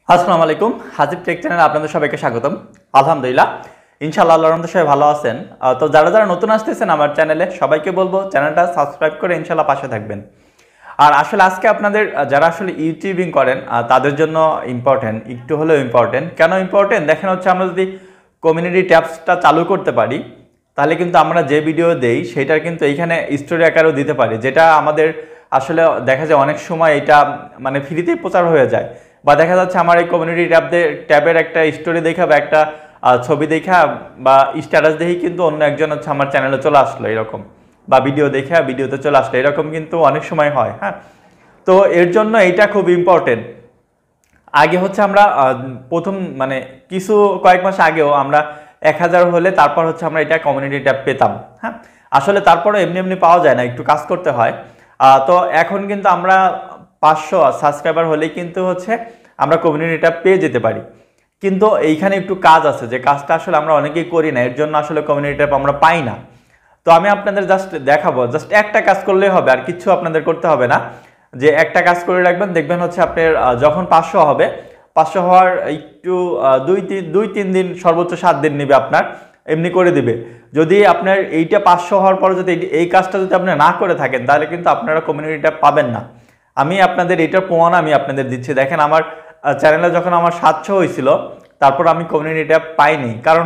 আসসালামু আলাইকুম। হাসিব টেক চ্যানেলে আপনাদের সবাইকে স্বাগতম। আলহামদুলিল্লাহ, ইনশাআল্লাহ আল্লাহর রহমতে সবাই ভালো আছেন। তো যারা যারা নতুন আসতেছেন আমার চ্যানেলে সবাইকে বলবো চ্যানেলটা সাবস্ক্রাইব করে ইনশাআল্লাহ পাশে থাকবেন। আর আসলে আজকে আপনাদের যারা আসলে ইউটিউবিং করেন তাদের জন্য ইম্পর্টেন্ট, একটু হলেও ইম্পর্টেন্ট। কেন ইম্পর্টেন্ট দেখেন হচ্ছে, আমরা যদি কমিউনিটি ট্যাবসটা চালু করতে পারি তাহলে কিন্তু আমরা যে ভিডিও দেই সেটার কিন্তু এইখানে স্টোরি আকারেও দিতে পারি, যেটা আমাদের আসলে দেখা যায় অনেক সময় এটা মানে ফ্রিতেই প্রচার হয়ে যায়। বা দেখা যাচ্ছে আমার এই কমিউনিটি ট্যাবের একটা স্টোরি দেখা বা একটা ছবি দেখা বা স্ট্যাটাস দেখেই কিন্তু অন্য একজন হচ্ছে আমার চ্যানেলে চলে আসলো এরকম, বা ভিডিও দেখে ভিডিওতে চলে আসলো এরকম কিন্তু অনেক সময় হয়। হ্যাঁ, তো এর জন্য এইটা খুব ইম্পর্টেন্ট। আগে হচ্ছে আমরা প্রথম মানে কয়েক মাস আগেও আমরা 1000 হলে তারপর হচ্ছে আমরা এটা কমিউনিটি ট্যাব পেতাম। হ্যাঁ, আসলে তারপরে এমনি এমনি পাওয়া যায় না, একটু কাজ করতে হয়। তো এখন কিন্তু আমরা 500 সাবস্ক্রাইবার হলেই কিন্তু হচ্ছে আমরা কমিউনিটি ট্যাব পেয়ে যেতে পারি। কিন্তু এইখানে একটু কাজ আছে, যে কাজটা আসলে আমরা অনেকেই করি না, এর জন্য আসলে কমিউনিটি ট্যাব আমরা পাই না। তো আমি আপনাদের জাস্ট দেখাবো, জাস্ট একটা কাজ করলেই হবে, আর কিছু আপনাদের করতে হবে না। যে একটা কাজ করে রাখবেন, দেখবেন হচ্ছে আপনার যখন 500 হবে, 500 হওয়ার একটু 2-3 দিন সর্বোচ্চ 7 দিন নেবে আপনার, এমনি করে দিবে। যদি আপনার এইটা 500 হওয়ার পরে যদি এই কাজটা যদি আপনি না করে থাকেন তাহলে কিন্তু আপনারা কমিউনিটিটা পাবেন না। আমি আপনাদের এটার প্রমাণ আমি আপনাদের দিচ্ছি। দেখেন আমার চ্যানেলে যখন আমার 700 হয়েছিল তারপর আমি কমিউনিটিটা পাইনি, কারণ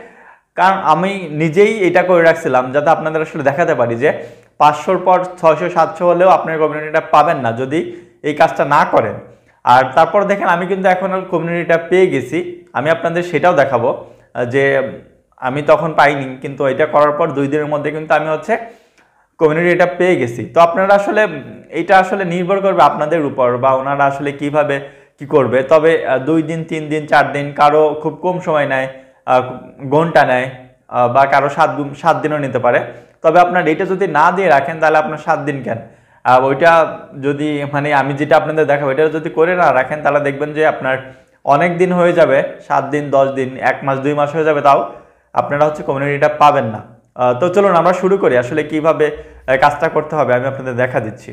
আমি নিজেই এটা করে রাখছিলাম যাতে আপনাদের আসলে দেখাতে পারি যে 500-র পর 600-700 হলেও আপনার কমিউনিটিটা পাবেন না যদি এই কাজটা না করেন। আর তারপর দেখেন আমি কিন্তু এখন কমিউনিটিটা পেয়ে গেছি, আমি আপনাদের সেটাও দেখাবো যে আমি তখন পাইনি, কিন্তু এটা করার পর 2 দিনের মধ্যে কিন্তু আমি হচ্ছে কমিউনিটিটা পেয়ে গেছি। তো আপনারা আসলে এইটা আসলে নির্ভর করবে আপনাদের উপর, বা ওনারা আসলে কিভাবে কি করবে। তবে 2 দিন 3 দিন 4 দিন, কারো খুব কম সময় নেয়, ঘন্টা নেয়, বা কারো 7 দিনও নিতে পারে। তবে আপনার এটা যদি না দিয়ে রাখেন তাহলে আপনার 7 দিন কেন, ওইটা যদি মানে আমি যেটা আপনাদের দেখাবো এটা যদি করে না রাখেন তাহলে দেখবেন যে আপনার অনেক দিন হয়ে যাবে, 7 দিন 10 দিন 1 মাস 2 মাস হয়ে যাবে, তাও আপনারা হচ্ছে কমিউনিটিটা পাবেন না। তো চলুন আমরা শুরু করি, আসলে কিভাবে কাজটা করতে হবে আমি আপনাদের দেখা দিচ্ছি।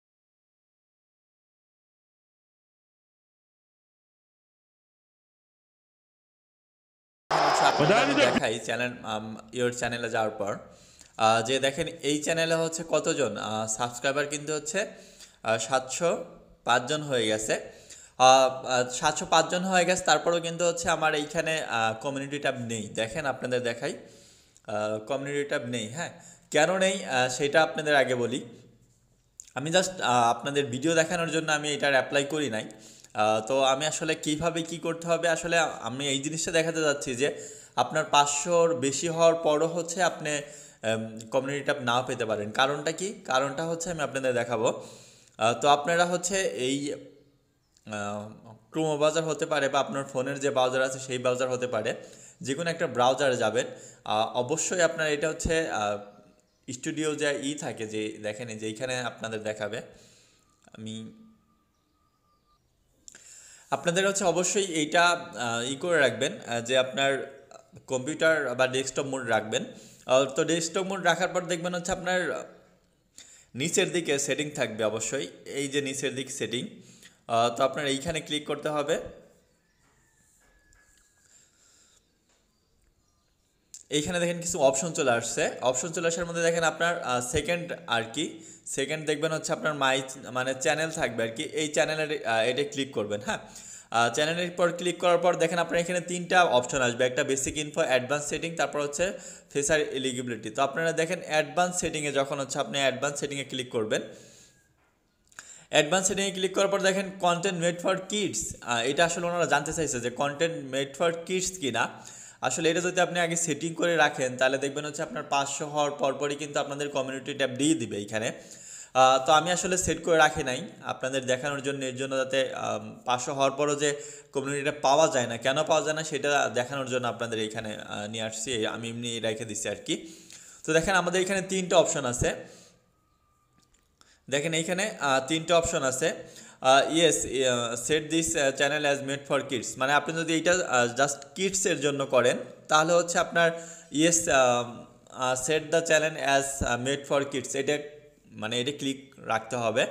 দেখাই চ্যানেলে যাওয়ার পর যে দেখেন এই চ্যানেলে হচ্ছে কতজন সাবস্ক্রাইবার কিন্তু হচ্ছে 705 জন হয়ে গেছে। 705 জন হয়ে গেছে, তারপরেও কিন্তু হচ্ছে আমার এইখানে কমিউনিটি ট্যাব নেই। দেখেন আপনাদের দেখাই, কমিউনিটি ট্যাব নেই। হ্যাঁ, কেন নেই সেটা আপনাদের আগে বলি। আমি জাস্ট আপনাদের ভিডিও দেখানোর জন্য আমি এটার অ্যাপ্লাই করি নাই। তো আমি আসলে কিভাবে কি করতে হবে, আসলে আমি এই জিনিসটা দেখাতে যাচ্ছি যে আপনার 500-র বেশি হওয়ার পরও হচ্ছে আপনি কমিউনিটি ট্যাব নাও পেতে পারেন। কারণটা কি? কারণটা হচ্ছে আমি আপনাদের দেখাবো। তো আপনারা হচ্ছে এই ক্রোম ব্রাউজার হতে পারে বা আপনার ফোনের যে ব্রাউজার আছে সেই ব্রাউজার হতে পারে, যে কোনো একটা ব্রাউজারে যাবেন। অবশ্যই আপনার এটা হচ্ছে স্টুডিও যে থাকে, যে দেখেন যে এইখানে আপনাদের দেখাবে। আমি আপনাদের হচ্ছে অবশ্যই এইটা করে রাখবেন, যে আপনার কম্পিউটার বা ডেস্কটপ মোড রাখবেন। তো ডেস্কটপ মোড রাখার পর দেখবেন হচ্ছে আপনার নিচের দিকে সেটিং থাকবে, অবশ্যই এই যে নিচের দিক সেটিং। তো আপনার এইখানে ক্লিক করতে হবে। এইখানে দেখেন কিছু অপশন চলে আসছে, অপশন চলে আসার মধ্যে দেখেন আপনার সেকেন্ড আর কি, সেকেন্ড দেখবেন হচ্ছে আপনার মানে চ্যানেল থাকবে আর কি, এই চ্যানেলের এটা ক্লিক করবেন। হ্যাঁ, চ্যানেলের পর ক্লিক করার পর দেখেন আপনার এখানে 3টা অপশন আসবে, একটা বেসিক ইনফো, অ্যাডভান্স সেটিং, তারপর হচ্ছে ফেসার এলিজিবিলিটি। তো আপনারা দেখেন অ্যাডভান্স সেটিংয়ে যখন হচ্ছে আপনি অ্যাডভান্স সেটিংয়ে ক্লিক করবেন, অ্যাডভান্স সেটিংয়ে ক্লিক করার পর দেখেন কন্টেন্ট মেড ফর কিডস। এটা আসলে ওনারা জানতে চাইছে যে কন্টেন্ট মেড ফর কিডস কিনা। আসলে এটা যদি আপনি আগে সেটিং করে রাখেন তাহলে দেখবেন হচ্ছে আপনার 500 হওয়ার পরপরই কিন্তু আপনাদের কমিউনিটি ট্যাব দিয়ে দিবে এইখানে। তো আমি আসলে সেট করে রাখি নাই আপনাদের দেখানোর জন্য, এর জন্য যাতে 500 হওয়ার পরও যে কমিউনিটিটা পাওয়া যায় না, কেন পাওয়া যায় না সেটা দেখানোর জন্য আপনাদের এইখানে নিয়ে আসছি, আমি এমনি রেখে দিচ্ছি আর কি। তো দেখেন আমাদের এখানে 3টা অপশন আছে, দেখেন এইখানে 3টা অপশন আছে। Yes, set this channel as made for kids, মানে আপনি যদি এইটা জাস্ট কিডসের জন্য করেন তাহলে হচ্ছে আপনার yes set the channel as made for kids, এটা মানে এটা ক্লিক রাখতে হবে।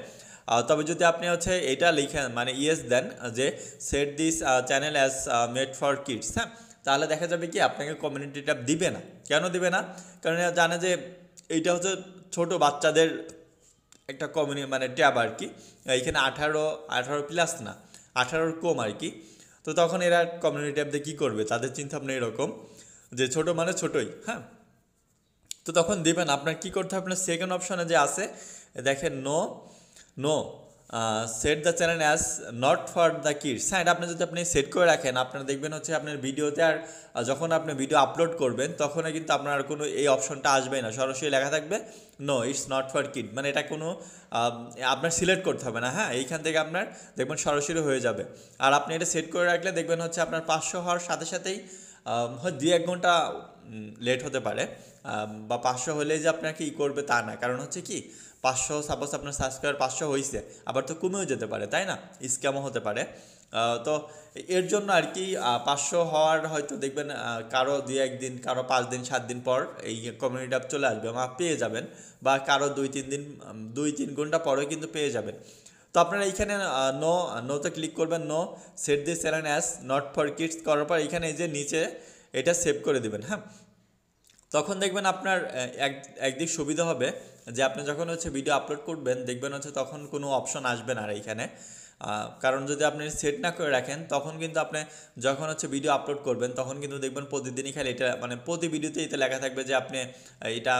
তবে যদি আপনি হচ্ছে এটা লিখেন মানে ইয়েস দেন যে set this channel as made for kids, হ্যাঁ, তাহলে দেখা যাবে কি আপনাকে কমিউনিটি ট্যাব দিবে না। কেন দিবে না? কারণ এরা জানে যে এইটা হচ্ছে ছোট বাচ্চাদের একটা মানে ট্যাব আর কি, এইখানে 18+ না, 18 কম আর কি। তো তখন এরা কমিউনিটি ট্যাব দিয়ে কী করবে, তাদের চিন্তা ভাবনা এরকম যে ছোট মানে ছোটই, হ্যাঁ। তো তখন দেবেন আপনার কি করতে হবে, আপনার সেকেন্ড অপশনে যে আছে দেখেন no no set the channel as not for the kids, হ্যাঁ, এটা আপনি সেট করে রাখেন, আপনারা দেখবেন হচ্ছে আপনার ভিডিওতে আর যখন আপনি ভিডিও আপলোড করবেন তখন কিন্তু আপনার কোনো এই অপশনটা আসবে না, সরাসরি লেখা থাকবে no it's not for kid, মানে এটা কোনো আপনার সিলেক্ট করতে হবে না, হ্যাঁ, এইখান থেকে আপনার দেখবেন সরাসরি হয়ে যাবে। আর আপনি এটা সেট করে রাখলে দেখবেন হচ্ছে আপনার 500 হওয়ার সাথে সাথেই হয় 2-1 ঘন্টা লেট হতে পারে, বা 500 হলেই যে আপনাকে করবে তা না, কারণ হচ্ছে কি 500 সাপোজ আপনার সাবস্ক্রাইবার 500 হয়েছে, আবার তো কমেও যেতে পারে, তাই না, স্ক্যামও হতে পারে। তো এর জন্য আর কি 500 হওয়ার হয়তো দেখবেন কারো 2-1 দিন, কারো 5 দিন 7 দিন পর এই কমিউনিটি ট্যাব চলে আসবে, পেয়ে যাবেন, বা কারো 2-3 দিন 2-3 ঘন্টা পরেও কিন্তু পেয়ে যাবেন। তো আপনারা এইখানে নোতে ক্লিক করবেন, no set this channel as not for kids করার পর এখানে এই যে নিচে এটা সেভ করে দেবেন, হ্যাঁ। তখন দেখবেন আপনার একদিক সুবিধা হবে যে আপনি যখন হচ্ছে ভিডিও আপলোড করবেন দেখবেন হচ্ছে তখন কোনো অপশন আসবে না আর এইখানে, কারণ যদি আপনি সেট না করে রাখেন তখন কিন্তু আপনি যখন হচ্ছে ভিডিও আপলোড করবেন তখন কিন্তু দেখবেন প্রতিদিনই খালি এটা মানে প্রতি ভিডিওতে এটা লেখা থাকবে যে আপনি এটা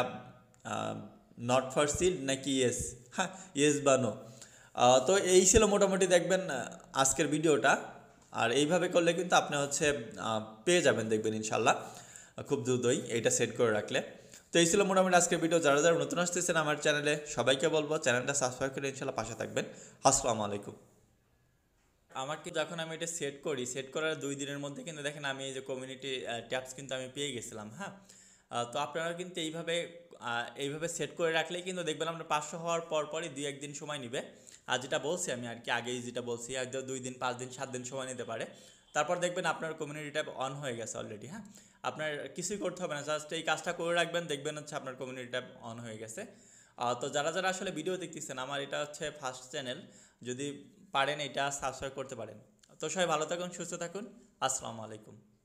নট ফর সিড নাকি ইয়েস, হ্যাঁ, ইয়েস বা নো। তো এই ছিল মোটামুটি দেখবেন আজকের ভিডিওটা, আর এইভাবে করলে কিন্তু আপনি হচ্ছে পেয়ে যাবেন দেখবেন ইনশাল্লাহ খুব দ্রুতই এইটা সেট করে রাখলে। তো এই ছিল মোটামুটি আজকের ভিডিও। যারা যারা নতুন আসতেছেন আমার চ্যানেলে সবাইকে বলবো চ্যানেলটা সাবস্ক্রাইব করে ইনশাল্লাহ পাশে থাকবেন। আসসালামু আলাইকুম। আমাকে যখন আমি এটা সেট করি, সেট করার 2 দিনের মধ্যে কিন্তু দেখেন আমি এই যে কমিউনিটি ট্যাবস কিন্তু আমি পেয়ে গেছিলাম, হ্যাঁ। তো আপনারা কিন্তু এইভাবে সেট করে রাখলেই কিন্তু দেখবেন আপনার 500 হওয়ার পরই 2-1 দিন সময় নেবে। আর যেটা বলছি আমি আর কি আগেই যেটা বলছি, হয়তো 2 দিন 5 দিন 7 দিন সময় নিতে পারে। তারপর দেখবেন আপনার কমিউনিটি ট্যাব অন হয়ে গেছে অলরেডি, হ্যাঁ। আপনার কিছুই করতে হবে না, জাস্ট এই কাজটা করে রাখবেন, দেখবেন হচ্ছে আপনার কমিউনিটি ট্যাব অন হয়ে গেছে। তো যারা যারা আসলে ভিডিও দেখতেছেন, আমার এটা হচ্ছে ফার্স্ট চ্যানেল, যদি পারেন এটা সাবস্ক্রাইব করতে পারেন। তো সবাই ভালো থাকুন, সুস্থ থাকুন, আসসালামু আলাইকুম।